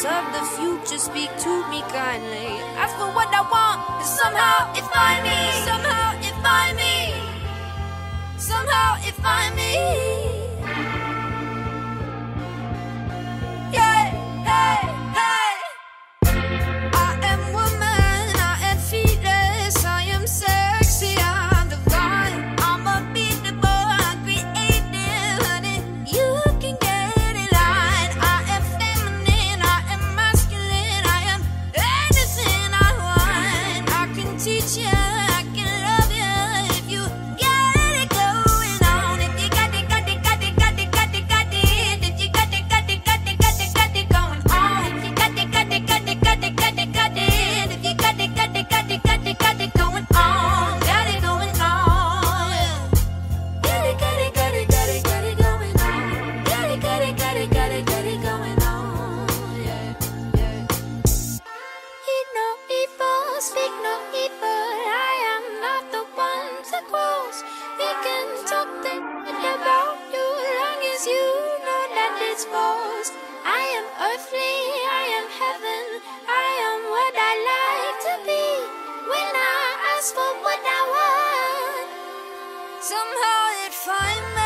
voice of the future, speak to me kindly. Ask for what I want, and somehow it find me. Somehow it find me. Somehow it find me. Yeah, hey, hey. I am woman, I am fearless, I am sexy, I'm divine. I'm unbeatable, I'm creative, honey. You can get it right. I am feminine, I am masculine, I am anything I want. I can teach you, I can love you if you got it going on. If you got it, got it, got it, got it, got it, got it. If you got it, got it, got it, got it, got it going on. If you got it, got it, got it, got it, got it, got it. If you got it, got it, got it, got it, got it going on. Got it going on. Got it, got it, got it, got it, got it going on. Got it, got it, got it, got it, got it going on. Yeah, yeah. Eat no evil, speak no evil. I am not the one to cross. We can talk about you long as you know that it's false. I am earthly, I am heaven. I am what I like to be. When I ask for what I want, somehow it find me.